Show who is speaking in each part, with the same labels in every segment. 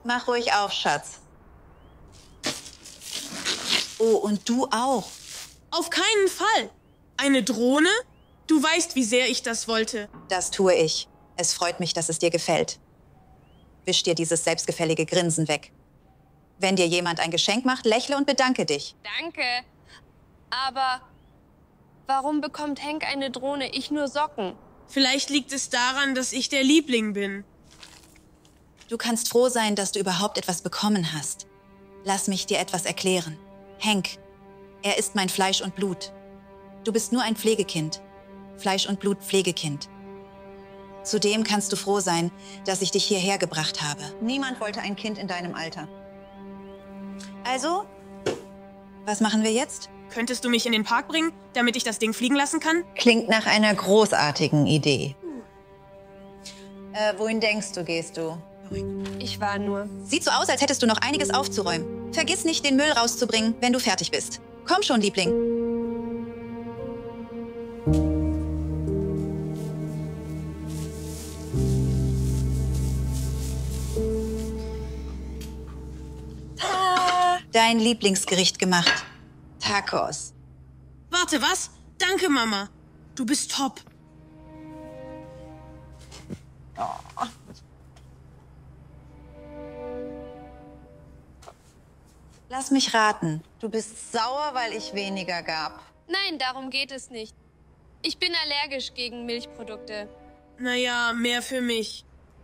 Speaker 1: Mach ruhig auf, Schatz. Oh, und du auch.
Speaker 2: Auf keinen Fall. Eine Drohne? Du weißt, wie sehr ich das wollte.
Speaker 1: Das tue ich. Es freut mich, dass es dir gefällt. Wisch dir dieses selbstgefällige Grinsen weg. Wenn dir jemand ein Geschenk macht, lächle und bedanke dich.
Speaker 3: Danke. Aber warum bekommt Hank eine Drohne, ich nur Socken?
Speaker 2: Vielleicht liegt es daran, dass ich der Liebling bin.
Speaker 1: Du kannst froh sein, dass du überhaupt etwas bekommen hast. Lass mich dir etwas erklären. Hank, er ist mein Fleisch und Blut. Du bist nur ein Pflegekind. Fleisch und Blut Pflegekind. Zudem kannst du froh sein, dass ich dich hierher gebracht habe. Niemand wollte ein Kind in deinem Alter. Also, was machen wir jetzt?
Speaker 2: Könntest du mich in den Park bringen, damit ich das Ding fliegen lassen kann?
Speaker 1: Klingt nach einer großartigen Idee. Wohin denkst du, gehst du?
Speaker 3: Ich war nur...
Speaker 1: Sieht so aus, als hättest du noch einiges aufzuräumen. Vergiss nicht, den Müll rauszubringen, wenn du fertig bist. Komm schon, Liebling. Dein Lieblingsgericht gemacht. Tacos.
Speaker 2: Warte, was? Danke, Mama. Du bist top.
Speaker 1: Oh. Lass mich raten. Du bist sauer, weil ich weniger gab.
Speaker 3: Nein, darum geht es nicht. Ich bin allergisch gegen Milchprodukte.
Speaker 2: Naja, mehr für mich.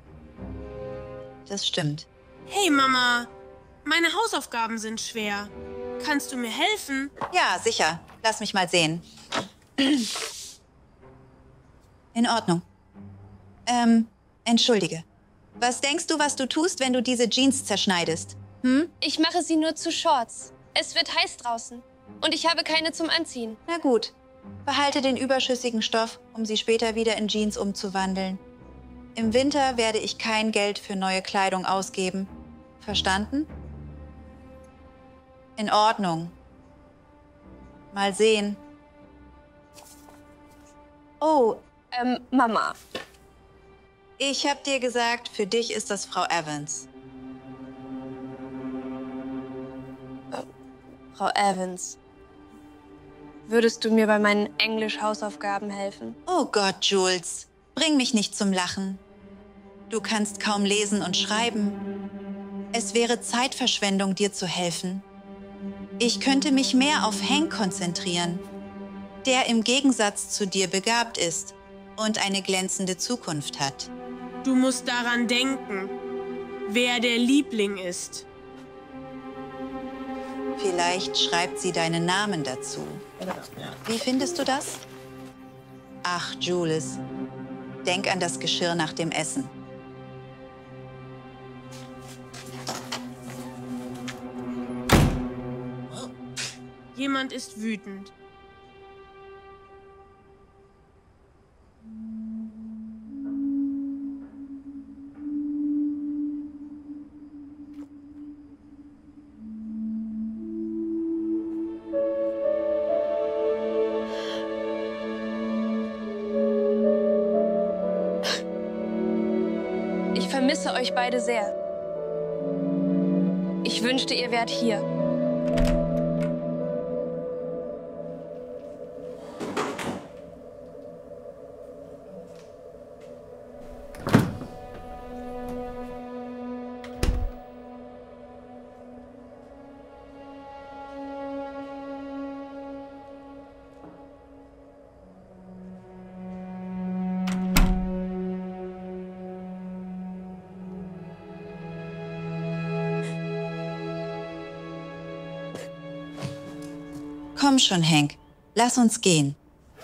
Speaker 1: Das stimmt.
Speaker 2: Hey, Mama. Meine Hausaufgaben sind schwer. Kannst du mir helfen?
Speaker 1: Ja, sicher. Lass mich mal sehen. In Ordnung. Entschuldige. Was denkst du, was du tust, wenn du diese Jeans zerschneidest? Hm?
Speaker 3: Ich mache sie nur zu Shorts. Es wird heiß draußen. Und ich habe keine zum Anziehen.
Speaker 1: Na gut. Behalte den überschüssigen Stoff, um sie später wieder in Jeans umzuwandeln. Im Winter werde ich kein Geld für neue Kleidung ausgeben. Verstanden? In Ordnung. Mal sehen. Oh,
Speaker 3: Mama.
Speaker 1: ich hab dir gesagt, für dich ist das Frau Evans.
Speaker 3: Frau Evans. Würdest du mir bei meinen Englisch-Hausaufgaben helfen?
Speaker 1: Oh Gott, Jules. Bring mich nicht zum Lachen. Du kannst kaum lesen und schreiben. Es wäre Zeitverschwendung, dir zu helfen. Ich könnte mich mehr auf Hank konzentrieren, der im Gegensatz zu dir begabt ist und eine glänzende Zukunft hat.
Speaker 2: Du musst daran denken, wer der Liebling ist.
Speaker 1: Vielleicht schreibt sie deinen Namen dazu. Wie findest du das? Ach, Jules, denk an das Geschirr nach dem Essen.
Speaker 2: Jemand ist wütend.
Speaker 3: Ich vermisse euch beide sehr. Ich wünschte, ihr wärt hier.
Speaker 1: Komm schon, Hank. Lass uns gehen.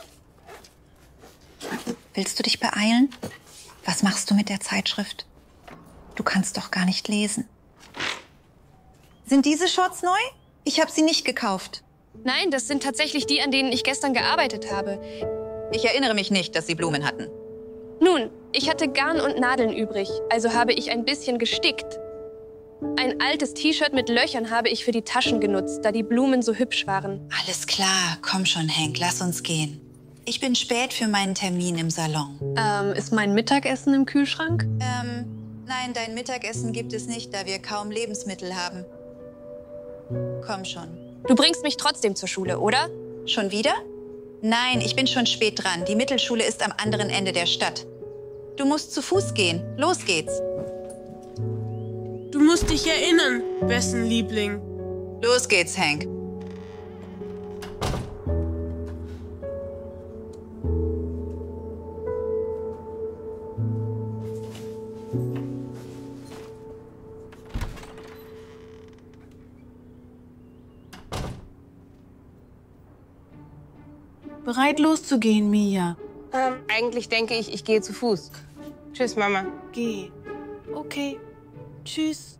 Speaker 1: Willst du dich beeilen? Was machst du mit der Zeitschrift? Du kannst doch gar nicht lesen. Sind diese Shorts neu? Ich habe sie nicht gekauft.
Speaker 3: Nein, das sind tatsächlich die, an denen ich gestern gearbeitet habe.
Speaker 1: Ich erinnere mich nicht, dass sie Blumen hatten.
Speaker 3: Nun, ich hatte Garn und Nadeln übrig, also habe ich ein bisschen gestickt. Ein altes T-Shirt mit Löchern habe ich für die Taschen genutzt, da die Blumen so hübsch waren.
Speaker 1: Alles klar, komm schon, Hank, lass uns gehen. Ich bin spät für meinen Termin im Salon.
Speaker 3: Ist mein Mittagessen im Kühlschrank?
Speaker 1: Nein, dein Mittagessen gibt es nicht, da wir kaum Lebensmittel haben. Komm schon.
Speaker 3: Du bringst mich trotzdem zur Schule, oder?
Speaker 1: Schon wieder? Nein, ich bin schon spät dran. Die Mittelschule ist am anderen Ende der Stadt. Du musst zu Fuß gehen. Los geht's.
Speaker 2: Du musst dich erinnern, wessen Liebling.
Speaker 1: Los geht's, Hank.
Speaker 4: Bereit loszugehen, Mia.
Speaker 5: Eigentlich denke ich, ich gehe zu Fuß. Tschüss, Mama.
Speaker 4: Geh. Okay. Tschüss.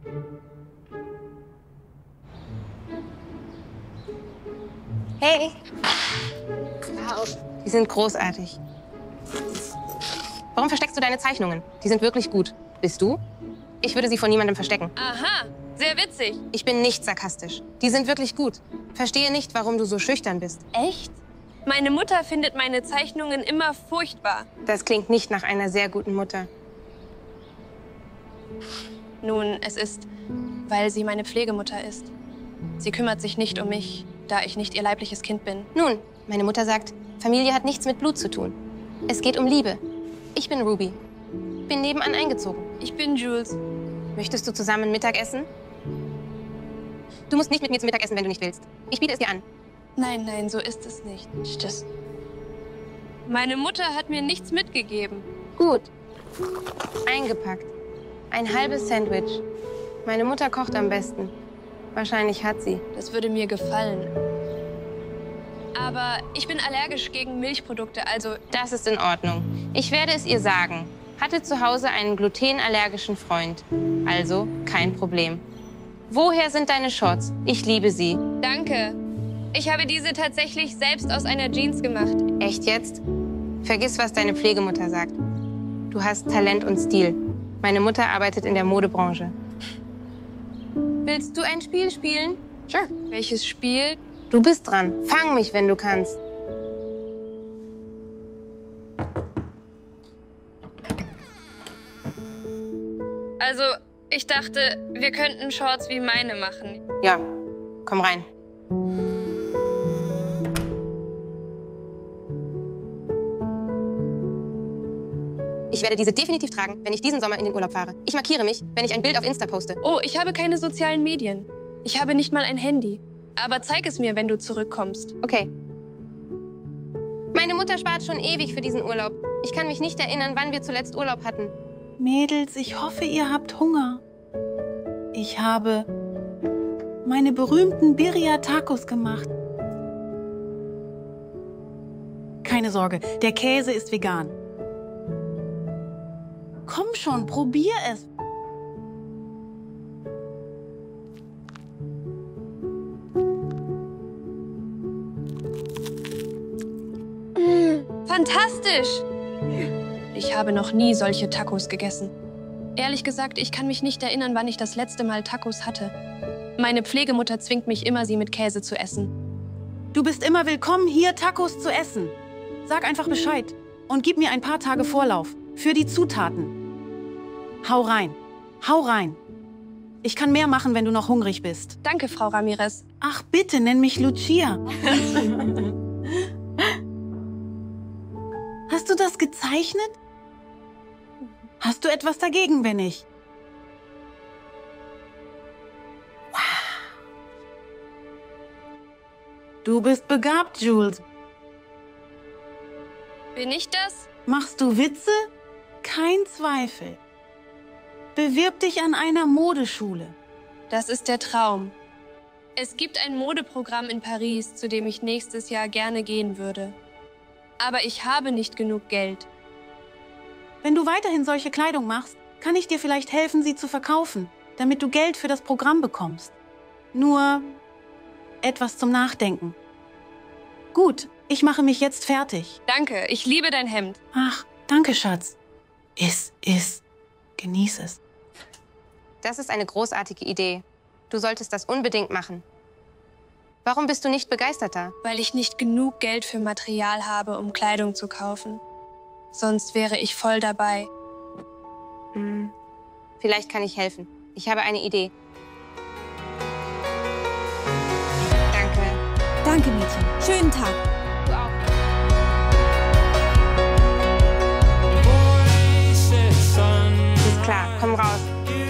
Speaker 5: Hey. Wow. Die sind großartig. Warum versteckst du deine Zeichnungen? Die sind wirklich gut. Bist du? Ich würde sie vor niemandem verstecken.
Speaker 3: Aha, sehr witzig.
Speaker 5: Ich bin nicht sarkastisch. Die sind wirklich gut. Verstehe nicht, warum du so schüchtern bist.
Speaker 3: Echt? Meine Mutter findet meine Zeichnungen immer furchtbar.
Speaker 5: Das klingt nicht nach einer sehr guten Mutter.
Speaker 3: Nun, es ist, weil sie meine Pflegemutter ist. Sie kümmert sich nicht um mich, da ich nicht ihr leibliches Kind bin.
Speaker 5: Nun, meine Mutter sagt, Familie hat nichts mit Blut zu tun. Es geht um Liebe. Ich bin Ruby. Bin nebenan eingezogen.
Speaker 3: Ich bin Jules.
Speaker 5: Möchtest du zusammen Mittagessen? Du musst nicht mit mir zum Mittagessen, wenn du nicht willst. Ich biete es dir an.
Speaker 3: Nein, nein, so ist es nicht. Tschüss. Meine Mutter hat mir nichts mitgegeben.
Speaker 5: Gut. Eingepackt. Ein halbes Sandwich. Meine Mutter kocht am besten. Wahrscheinlich hat sie.
Speaker 3: Das würde mir gefallen. Aber ich bin allergisch gegen Milchprodukte, also...
Speaker 5: Das ist in Ordnung. Ich werde es ihr sagen. Hatte zu Hause einen glutenallergischen Freund. Also kein Problem. Woher sind deine Shorts? Ich liebe sie.
Speaker 3: Danke. Ich habe diese tatsächlich selbst aus einer Jeans gemacht.
Speaker 5: Echt jetzt? Vergiss, was deine Pflegemutter sagt. Du hast Talent und Stil. Meine Mutter arbeitet in der Modebranche. Willst du ein Spiel spielen?
Speaker 3: Sure. Welches Spiel?
Speaker 5: Du bist dran. Fang mich, wenn du kannst.
Speaker 3: Also, ich dachte, wir könnten Shorts wie meine machen.
Speaker 5: Ja, komm rein. Ich werde diese definitiv tragen, wenn ich diesen Sommer in den Urlaub fahre. Ich markiere mich, wenn ich ein Bild auf Insta poste.
Speaker 3: Oh, ich habe keine sozialen Medien. Ich habe nicht mal ein Handy. Aber zeig es mir, wenn du zurückkommst.
Speaker 5: Okay. Meine Mutter spart schon ewig für diesen Urlaub. Ich kann mich nicht erinnern, wann wir zuletzt Urlaub hatten.
Speaker 4: Mädels, ich hoffe, ihr habt Hunger. Ich habe meine berühmten Birria-Tacos gemacht. Keine Sorge, der Käse ist vegan. Komm schon, probier es.
Speaker 3: Fantastisch! Ich habe noch nie solche Tacos gegessen. Ehrlich gesagt, ich kann mich nicht erinnern, wann ich das letzte Mal Tacos hatte. Meine Pflegemutter zwingt mich immer, sie mit Käse zu essen.
Speaker 4: Du bist immer willkommen, hier Tacos zu essen. Sag einfach Bescheid und gib mir ein paar Tage Vorlauf für die Zutaten. Hau rein, hau rein. Ich kann mehr machen, wenn du noch hungrig bist.
Speaker 3: Danke, Frau Ramirez.
Speaker 4: Ach, bitte, nenn mich Lucia. Hast du das gezeichnet? Hast du etwas dagegen, wenn ich? Wow. Du bist begabt, Jules.
Speaker 3: Bin ich das?
Speaker 4: Machst du Witze? Kein Zweifel. Bewirb dich an einer Modeschule.
Speaker 3: Das ist der Traum. Es gibt ein Modeprogramm in Paris, zu dem ich nächstes Jahr gerne gehen würde. Aber ich habe nicht genug Geld.
Speaker 4: Wenn du weiterhin solche Kleidung machst, kann ich dir vielleicht helfen, sie zu verkaufen, damit du Geld für das Programm bekommst. Nur etwas zum Nachdenken. Gut, ich mache mich jetzt fertig.
Speaker 3: Danke, ich liebe dein Hemd.
Speaker 4: Ach, danke, Schatz. Iss. Genieß es.
Speaker 5: Das ist eine großartige Idee. Du solltest das unbedingt machen. Warum bist du nicht begeisterter?
Speaker 3: Weil ich nicht genug Geld für Material habe, um Kleidung zu kaufen. Sonst wäre ich voll dabei.
Speaker 5: Vielleicht kann ich helfen. Ich habe eine Idee. Danke.
Speaker 6: Danke, Mädchen. Schönen Tag.
Speaker 5: Du auch. Ist klar, komm raus.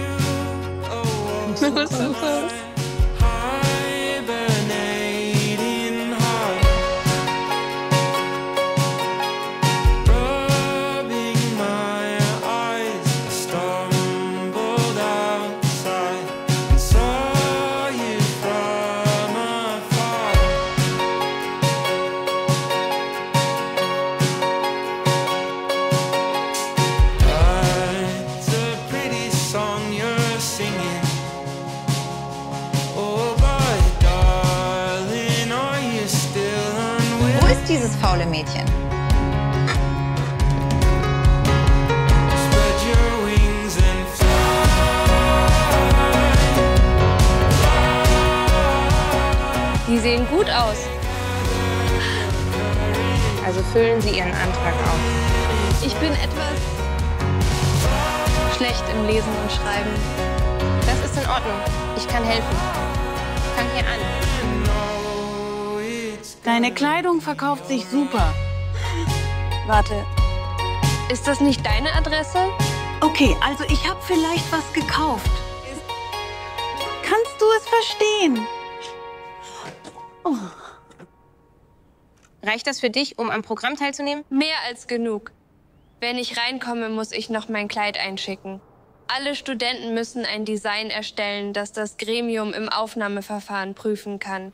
Speaker 1: Wo ist dieses faule Mädchen?
Speaker 3: Die sehen gut aus.
Speaker 5: Also füllen Sie Ihren Antrag auf.
Speaker 3: Ich bin etwas schlecht im Lesen und Schreiben.
Speaker 5: Das ist in Ordnung. Ich kann helfen. Fang hier an.
Speaker 4: Deine Kleidung verkauft sich super.
Speaker 3: Warte, ist das nicht deine Adresse?
Speaker 4: Okay, also ich habe vielleicht was gekauft. Kannst du es verstehen? Oh.
Speaker 5: Reicht das für dich, um am Programm teilzunehmen?
Speaker 3: Mehr als genug. Wenn ich reinkomme, muss ich noch mein Kleid einschicken. Alle Studenten müssen ein Design erstellen, das das Gremium im Aufnahmeverfahren prüfen kann.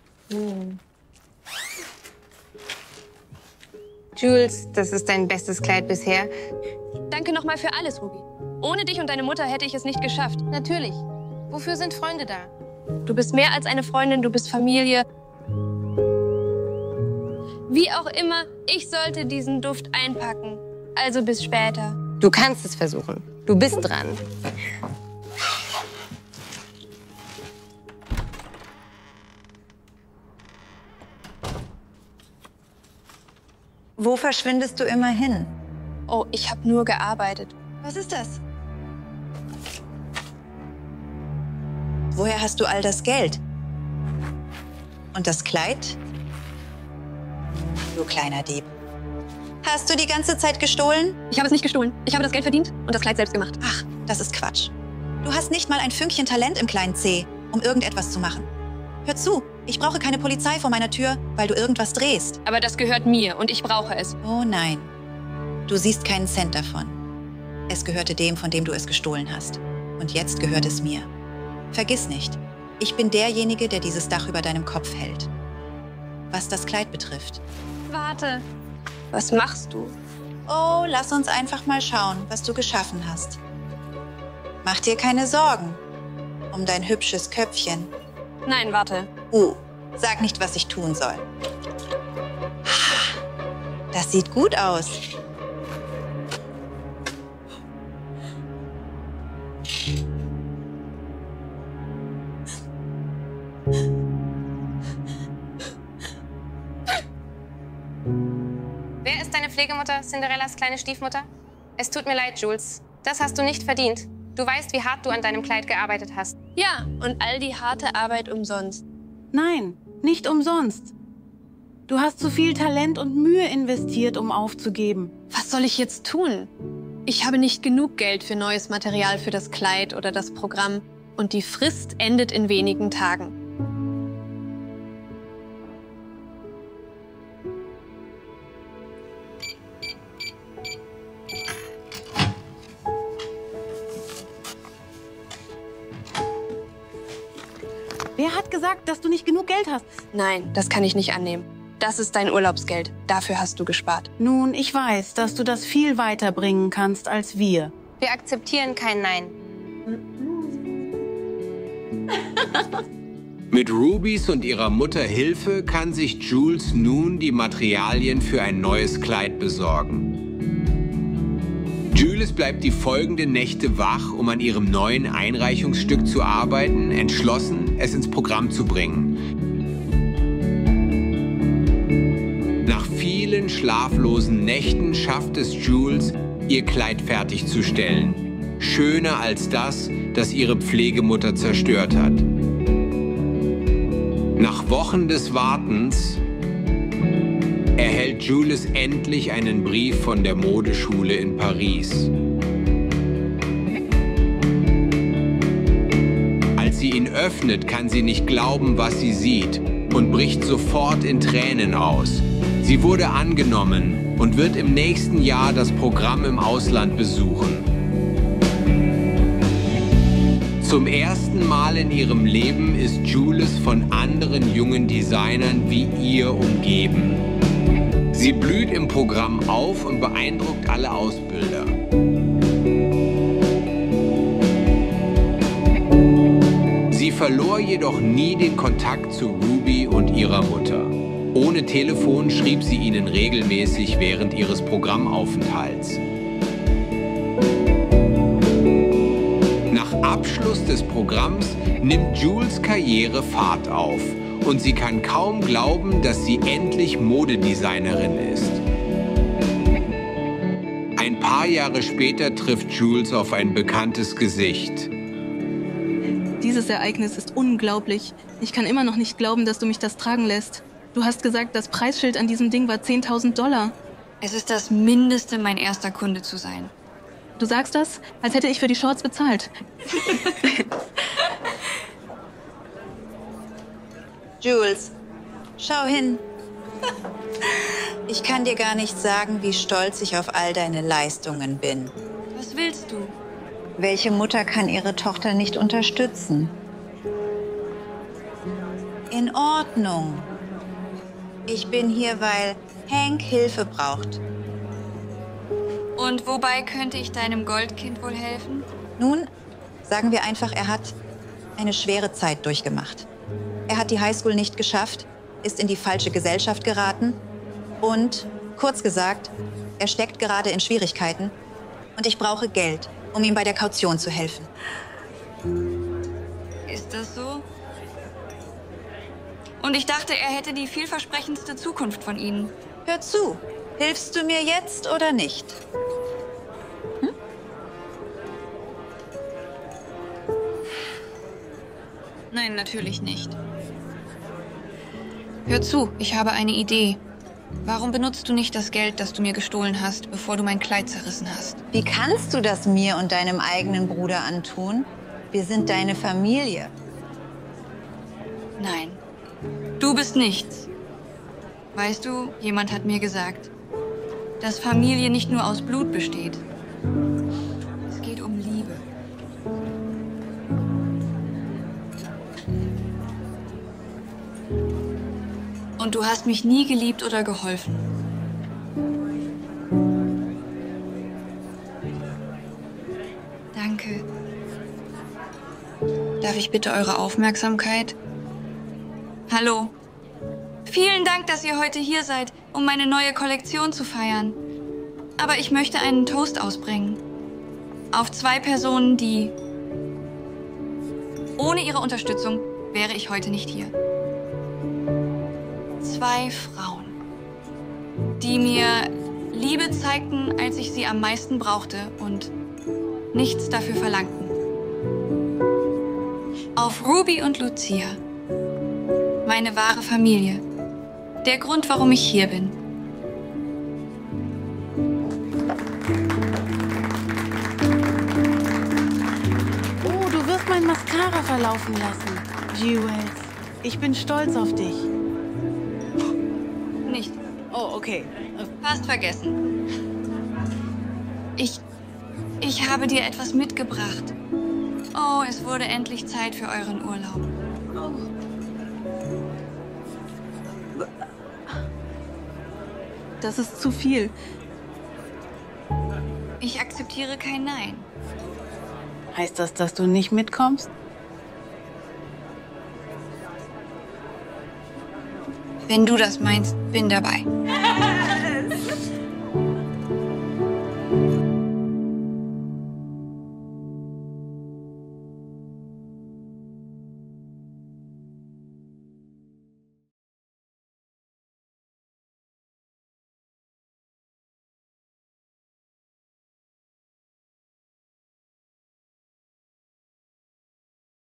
Speaker 5: Jules, das ist dein bestes Kleid bisher.
Speaker 3: Danke nochmal für alles, Ruby. Ohne dich und deine Mutter hätte ich es nicht geschafft.
Speaker 5: Natürlich. Wofür sind Freunde da?
Speaker 3: Du bist mehr als eine Freundin, du bist Familie. Wie auch immer, ich sollte diesen Duft einpacken. Also bis später.
Speaker 5: Du kannst es versuchen. Du bist dran.
Speaker 1: Wo verschwindest du immer hin?
Speaker 3: Oh, ich habe nur gearbeitet.
Speaker 1: Was ist das? Woher hast du all das Geld? Und das Kleid? Du kleiner Dieb. Hast du die ganze Zeit gestohlen?
Speaker 3: Ich habe es nicht gestohlen. Ich habe das Geld verdient und das Kleid selbst gemacht.
Speaker 1: Ach, das ist Quatsch. Du hast nicht mal ein Fünkchen Talent im kleinen C, um irgendetwas zu machen. Hör zu, ich brauche keine Polizei vor meiner Tür, weil du irgendwas drehst.
Speaker 3: Aber das gehört mir und ich brauche es.
Speaker 1: Oh nein, du siehst keinen Cent davon. Es gehörte dem, von dem du es gestohlen hast. Und jetzt gehört es mir. Vergiss nicht, ich bin derjenige, der dieses Dach über deinem Kopf hält. Was das Kleid betrifft.
Speaker 3: Warte. Was machst du?
Speaker 1: Oh, lass uns einfach mal schauen, was du geschaffen hast. Mach dir keine Sorgen um dein hübsches Köpfchen.
Speaker 3: Nein, warte.
Speaker 1: Sag nicht, was ich tun soll. Das sieht gut aus.
Speaker 5: Wer ist deine Pflegemutter, Cinderellas kleine Stiefmutter? Es tut mir leid, Jules. Das hast du nicht verdient. Du weißt, wie hart du an deinem Kleid gearbeitet hast.
Speaker 3: Ja, und all die harte Arbeit umsonst.
Speaker 4: Nein, nicht umsonst. Du hast zu viel Talent und Mühe investiert, um aufzugeben.
Speaker 3: Was soll ich jetzt tun? Ich habe nicht genug Geld für neues Material für das Kleid oder das Programm. Und die Frist endet in wenigen Tagen.
Speaker 4: Wer hat gesagt, dass du nicht genug Geld hast?
Speaker 3: Nein, das kann ich nicht annehmen. Das ist dein Urlaubsgeld. Dafür hast du gespart.
Speaker 4: Nun, ich weiß, dass du das viel weiter bringen kannst als wir.
Speaker 5: Wir akzeptieren kein Nein.
Speaker 7: Mit Rubys und ihrer Mutter Hilfe kann sich Jules nun die Materialien für ein neues Kleid besorgen. Jules bleibt die folgenden Nächte wach, um an ihrem neuen Einreichungsstück zu arbeiten, entschlossen, es ins Programm zu bringen. Nach vielen schlaflosen Nächten schafft es Jules, ihr Kleid fertigzustellen. schöner als das, das ihre Pflegemutter zerstört hat. Nach Wochen des Wartens erhält Jules endlich einen Brief von der Modeschule in Paris. Als sie ihn öffnet, kann sie nicht glauben, was sie sieht, und bricht sofort in Tränen aus. Sie wurde angenommen und wird im nächsten Jahr das Programm im Ausland besuchen. Zum ersten Mal in ihrem Leben ist Jules von anderen jungen Designern wie ihr umgeben. Sie blüht im Programm auf und beeindruckt alle Ausbilder. Sie verlor jedoch nie den Kontakt zu Ruby und ihrer Mutter. Ohne Telefon schrieb sie ihnen regelmäßig während ihres Programmaufenthalts. Nach Abschluss des Programms nimmt Jules' Karriere Fahrt auf und sie kann kaum glauben, dass sie endlich Modedesignerin ist. Ein paar Jahre später trifft Jules auf ein bekanntes Gesicht.
Speaker 8: Dieses Ereignis ist unglaublich. Ich kann immer noch nicht glauben, dass du mich das tragen lässt. Du hast gesagt, das Preisschild an diesem Ding war $10.000.
Speaker 9: Es ist das Mindeste, mein erster Kunde zu sein.
Speaker 8: Du sagst das, als hätte ich für die Shorts bezahlt.
Speaker 1: Jules, schau hin. Ich kann dir gar nicht sagen, wie stolz ich auf all deine Leistungen bin.
Speaker 9: Was willst du?
Speaker 1: Welche Mutter kann ihre Tochter nicht unterstützen? In Ordnung. Ich bin hier, weil Hank Hilfe braucht.
Speaker 9: Und wobei könnte ich deinem Goldkind wohl helfen?
Speaker 1: Nun, sagen wir einfach, er hat eine schwere Zeit durchgemacht. Er hat die Highschool nicht geschafft, ist in die falsche Gesellschaft geraten und, kurz gesagt, er steckt gerade in Schwierigkeiten und ich brauche Geld, um ihm bei der Kaution zu helfen.
Speaker 9: Ist das so? Und ich dachte, er hätte die vielversprechendste Zukunft von Ihnen.
Speaker 1: Hör zu, hilfst du mir jetzt oder nicht? Hm?
Speaker 9: Nein, natürlich nicht. Hör zu, ich habe eine Idee. Warum benutzt du nicht das Geld, das du mir gestohlen hast, bevor du mein Kleid zerrissen hast?
Speaker 1: Wie kannst du das mir und deinem eigenen Bruder antun? Wir sind deine Familie.
Speaker 9: Nein, du bist nichts. Weißt du, jemand hat mir gesagt, dass Familie nicht nur aus Blut besteht. Es geht um Liebe. Und du hast mich nie geliebt oder geholfen. Danke. Darf ich bitte eure Aufmerksamkeit? Hallo. Vielen Dank, dass ihr heute hier seid, um meine neue Kollektion zu feiern. Aber ich möchte einen Toast ausbringen. Auf 2 Personen, die... Ohne ihre Unterstützung wäre ich heute nicht hier. 2 Frauen, die mir Liebe zeigten, als ich sie am meisten brauchte und nichts dafür verlangten. Auf Ruby und Lucia, meine wahre Familie, der Grund, warum ich hier bin.
Speaker 4: Oh, du wirst mein Mascara verlaufen lassen. Jules, ich bin stolz auf dich.
Speaker 9: Nicht.
Speaker 4: Oh, okay.
Speaker 9: Fast vergessen. Ich habe dir etwas mitgebracht. Oh, es wurde endlich Zeit für euren Urlaub.
Speaker 8: Das ist zu viel.
Speaker 9: Ich akzeptiere kein Nein.
Speaker 4: Heißt das, dass du nicht mitkommst?
Speaker 9: Wenn du das meinst, bin dabei.